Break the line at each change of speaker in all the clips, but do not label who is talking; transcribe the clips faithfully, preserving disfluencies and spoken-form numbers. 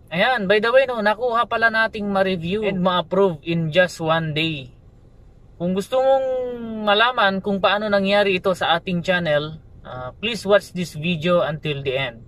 Ayan, by the way, no, nakuha pala nating ma-review and ma-approve in just one day. Kung gusto mong malaman kung paano nangyari ito sa ating channel, uh, please watch this video until the end.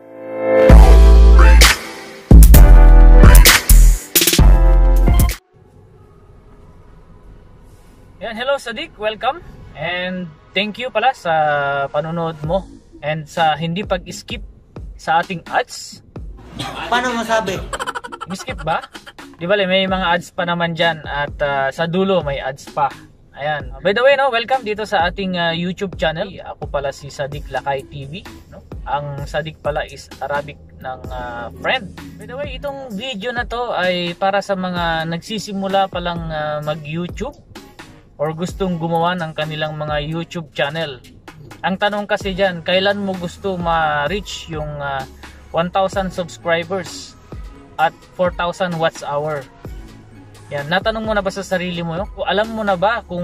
Ayan, hello Sadik, welcome. And thank you pala sa panonood mo and sa hindi pag-skip sa ating ads.
Paano masabi?
Skip ba? Di ba may mga ads pa naman dyan at uh, sa dulo may ads pa. Ayan. By the way, no, welcome dito sa ating uh, YouTube channel. Ako pala si Sadik Lakay T V. No? Ang Sadik pala is Arabic ng uh, friend. By the way, itong video na to ay para sa mga nagsisimula palang uh, mag-YouTube or gustong gumawa ng kanilang mga YouTube channel. Ang tanong kasi dyan, kailan mo gusto ma-reach yung uh, one thousand subscribers at four thousand watts hour? Yan, natanong mo na ba sa sarili mo yun? Alam mo na ba kung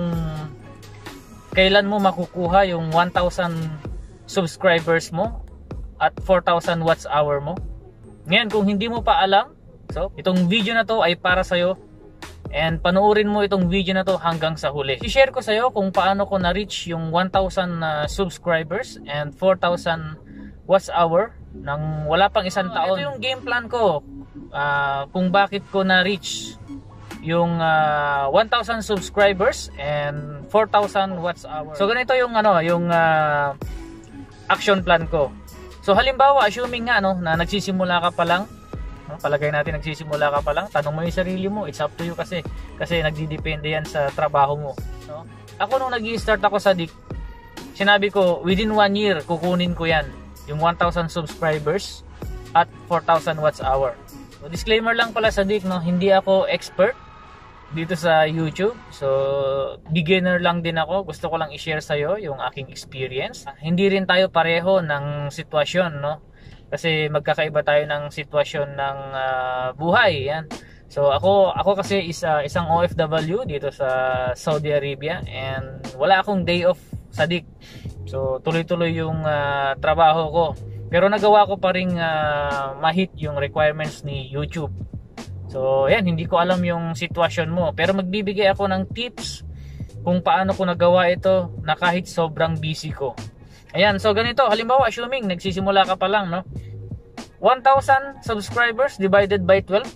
kailan mo makukuha yung one thousand subscribers mo at four thousand watts hour mo? Ngayon, kung hindi mo pa alam, so itong video na to ay para sa'yo. And panoorin mo itong video na to hanggang sa huli. I-share ko sa'yo kung paano ko na-reach yung one thousand uh, subscribers and four thousand watts hour nang wala pang isang taon. Ito yung game plan ko uh, kung bakit ko na-reach yung uh, one thousand subscribers and four thousand watts hour. So ganito yung ano, yung uh, action plan ko. So halimbawa, assuming nga no, na nagsisimula ka pa lang, no, palagay natin nagsisimula ka pa lang, tanong mo yung sarili mo, it's up to you kasi kasi nagdidepende yan sa trabaho mo, no? Ako nung nag-i-start ako sa Sadik, sinabi ko within one year kukunin ko yan, yung one thousand subscribers at four thousand watts hour. So disclaimer lang pala Sadik, no, hindi ako expert dito sa YouTube. So beginner lang din ako. Gusto ko lang i-share sa iyo yung aking experience. Hindi rin tayo pareho ng sitwasyon, no? Kasi magkakaiba tayo ng sitwasyon ng uh, buhay, yan. So ako ako kasi is uh, isang O F W dito sa Saudi Arabia and wala akong day off Sadik. So tuloy-tuloy yung uh, trabaho ko. Pero nagawa ko pa ring uh, ma-hit yung requirements ni YouTube. So yan, hindi ko alam yung sitwasyon mo, pero magbibigay ako ng tips kung paano ko nagawa ito na kahit sobrang busy ko. Ayan, so ganito, halimbawa assuming nagsisimula ka pa lang, no? one thousand subscribers divided by twelve.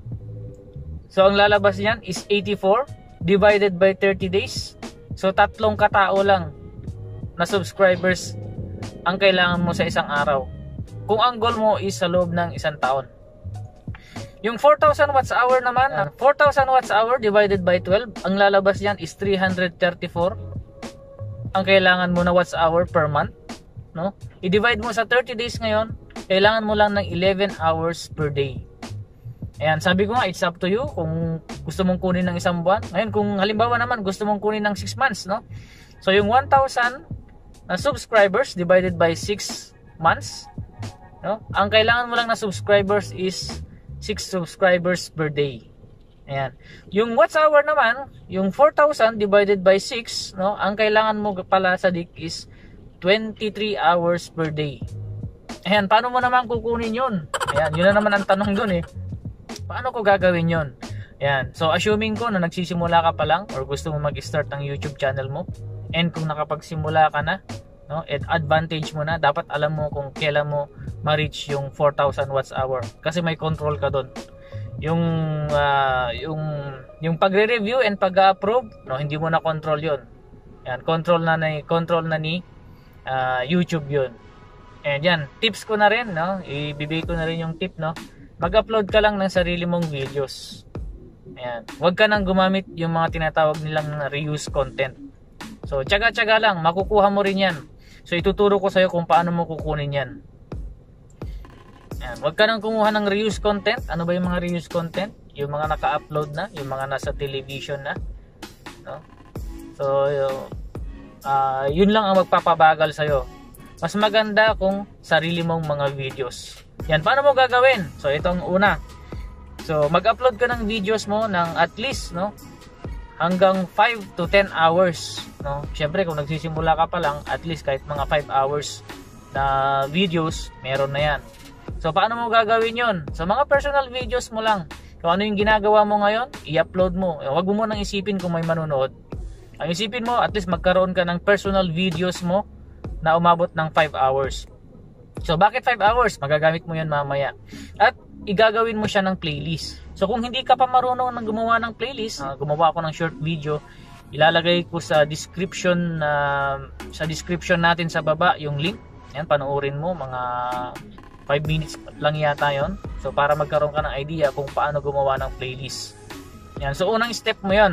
So ang lalabas niyan is eighty-four divided by thirty days. So tatlong katao lang na subscribers ang kailangan mo sa isang araw. Kung ang goal mo is sa loob ng isang taon. Yung four thousand watts hour naman, four thousand watts hour divided by twelve, ang lalabas niyan is three hundred thirty-four. Ang kailangan mo na watts hour per month, no? I-divide mo sa thirty days ngayon, kailangan mo lang ng eleven hours per day. Ayan, sabi ko nga, it's up to you kung gusto mong kunin ng isang buwan. Ngayon, kung halimbawa naman gusto mong kunin ng six months, no? So yung one thousand na subscribers divided by six months, no? Ang kailangan mo lang na subscribers is six subscribers per day. Ayan. Yung watts hour naman, yung four thousand divided by six, no, ang kailangan mo pala Sadik is twenty-three hours per day. Ayan, paano mo naman kukunin yun? Ayan, yun na naman ang tanong dun eh. Paano ko gagawin yun? Ayan, so assuming ko na nagsisimula ka pa lang or gusto mo mag-start ng YouTube channel mo, and kung nakapagsimula ka na, no, at advantage mo na, dapat alam mo kung kailan mo ma-reach yung four thousand watts hour kasi may control ka dun. Yung uh, yung yung pagre-review and pag-approve, no, hindi mo na control 'yon. Yan, control na ni control na ni uh, YouTube 'yon. And yan, tips ko na rin, no, ibibigay ko na rin yung tip, no. Mag-upload ka lang ng sarili mong videos. Ayan, huwag ka nang gumamit yung mga tinatawag nilang reuse content. So, tiyaga-tiyaga lang, makukuha mo rin 'yan. So, ituturo ko sa iyo kung paano mo kukunin 'yan. Ayan, huwag ka nang kumuha ng reuse content. Ano ba yung mga reuse content? Yung mga naka-upload na, yung mga nasa television na, no? So uh, yun lang ang magpapabagal sa'yo. Mas maganda kung sarili mong mga videos. Yan, paano mo gagawin? So itong una, so mag-upload ka ng videos mo ng at least, no, hanggang five to ten hours, no? Syempre kung nagsisimula ka pa lang, at least kahit mga five hours na videos, meron na yan. So paano mo gagawin yon? So mga personal videos mo lang. Kung ano yung ginagawa mo ngayon, i-upload mo. Huwag mo munang isipin kung may manonood. Ang isipin mo, at least magkaroon ka ng personal videos mo na umabot ng five hours. So bakit five hours? Magagamit mo yan mamaya. At igagawin mo siya ng playlist. So kung hindi ka pa marunong ng gumawa ng playlist, uh, gumawa ako ng short video, ilalagay ko sa description uh, sa description natin sa baba yung link. Yan, panoorin mo, mga five minutes lang yata yon. So para magkaroon ka ng idea kung paano gumawa ng playlist. Yan, so unang step mo yon.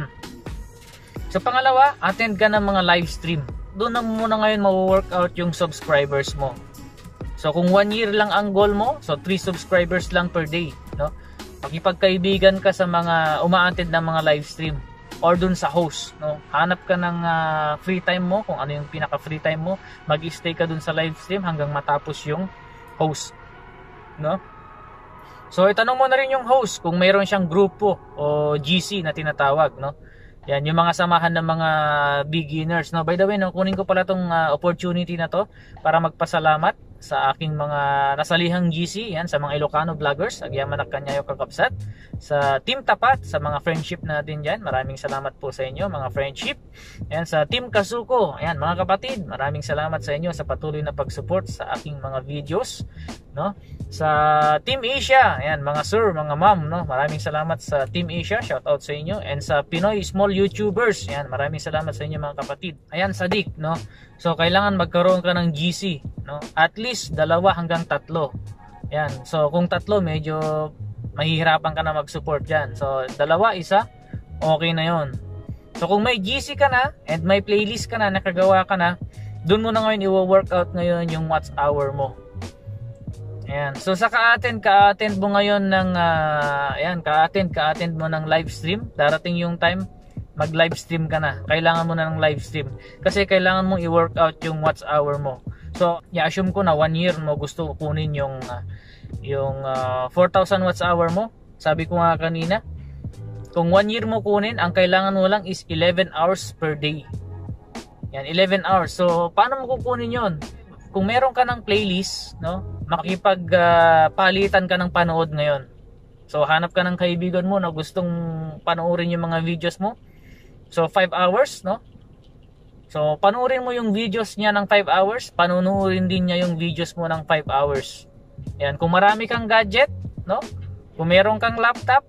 So pangalawa, attend ka ng mga live stream. Doon na muna ngayon ma-workout yung subscribers mo. So kung one year lang ang goal mo, so three subscribers lang per day, no? Pakipagkaibigan ka sa mga uma-attend ng mga live stream or dun sa host, no? Hanap ka ng uh, free time mo, kung ano yung pinaka free time mo, mag-stay ka dun sa live stream hanggang matapos yung host, no? So itanong mo na rin yung host kung mayroon siyang grupo o G C na tinatawag, no? Yan, yung mga samahan ng mga beginners, no? By the way, no, kunin ko pala tong uh, opportunity na to para magpasalamat sa aking mga nasalihang G C, yan, sa mga Ilocano vloggers, Agyaman at Kanyayo Kakabsat, sa Team Tapat, sa mga friendship natin dyan, maraming salamat po sa inyo mga friendship. Yan, sa Team Kasuko, yan mga kapatid, maraming salamat sa inyo sa patuloy na pag-support sa aking mga videos, no? Sa Team Asia, yan mga sir, mga ma'am, no? Maraming salamat sa Team Asia, shout out sa inyo. And sa Pinoy Small YouTubers, yan, maraming salamat sa inyo mga kapatid. Ayan, Sadik, no? So kailangan magkaroon ka ng G C, no? At least dalawa hanggang tatlo. Yan. So kung tatlo, medyo mahihirapan ka na mag-support diyan. So dalawa, isa, okay na 'yon. So kung may G C ka na and may playlist ka na, nakagawa ka na, doon mo na ngayon i-workout ngayon yung watch hour mo. Ayan. So sa ka-attend, ka-attend mo ngayon ng uh, ayan, ka-attend, ka-attend mo ng live stream. Darating yung time mag live stream ka na. Kailangan mo na ng live stream kasi kailangan mong i-workout yung watch hour mo. So i-assume ko na one year mo gusto kunin yung uh, yung uh, four thousand watch hour mo. Sabi ko nga kanina, kung one year mo kunin, ang kailangan mo lang is eleven hours per day. Yan, eleven hours. So paano mo kukunin yon? Kung meron ka ng playlist, no, makikipagpalitan uh, ka ng panood ngayon. So hanap ka ng kaibigan mo na gustong panoorin yung mga videos mo. So five hours, no? So panoorin mo yung videos niya ng five hours, panunuorin din niya yung videos mo ng five hours. Yan, kung marami kang gadget, no? Kung meron kang laptop,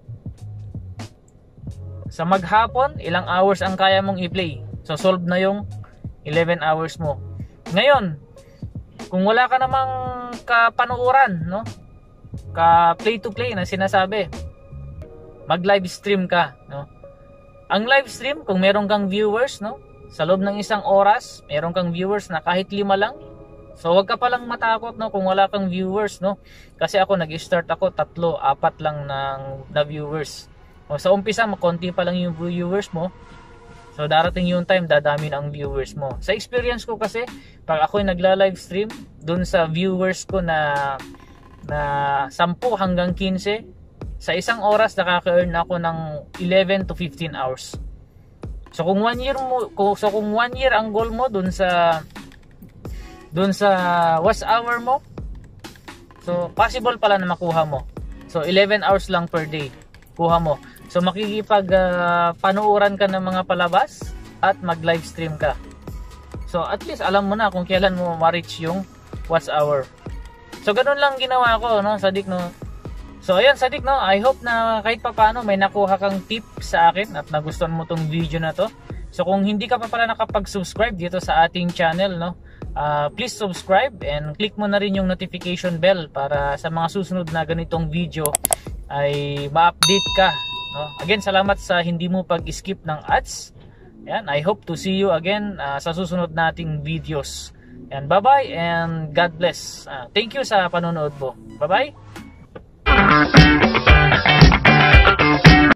sa maghapon, ilang hours ang kaya mong i-play. So solve na yung eleven hours mo. Ngayon, kung wala ka namang kapanuuran, no? Ka play to play na sinasabi, mag live stream ka, no? Ang live stream, kung meron kang viewers, no, sa loob ng isang oras, meron kang viewers na kahit lima lang. So wag ka palang matakot, no, kung wala kang viewers, no. Kasi ako nag-start ako tatlo, apat lang ng na viewers. O sa umpisa, makonti pa lang yung viewers mo. So darating yung time, dadami na ang viewers mo. Sa experience ko kasi, pag ako nagla-live stream, dun sa viewers ko na na ten hanggang fifteen, sa isang oras nakaka-earn ako ng eleven to fifteen hours. So kung one year mo, so kung one year ang goal mo dun sa dun sa watch hour mo, so possible pala na makuha mo. So eleven hours lang per day kuha mo. So makikipag uh, panuuran ka ng mga palabas at mag live stream ka. So at least alam mo na kung kailan mo ma-reach yung watch hour. So ganun lang ginawa ko, no, Sadik, no. So ayan, Sadik, no, I hope na kahit pa paano may nakuha kang tip sa akin at nagustuhan mo tong video na to. So kung hindi ka pa pala nakapag-subscribe dito sa ating channel, no, uh, please subscribe and click mo na rin yung notification bell para sa mga susunod na ganitong video ay ma-update ka, no? Again, salamat sa hindi mo pag-skip ng ads. Ayan, I hope to see you again uh, sa susunod nating videos. And bye-bye and God bless. Uh, thank you sa panonood mo. Bye-bye.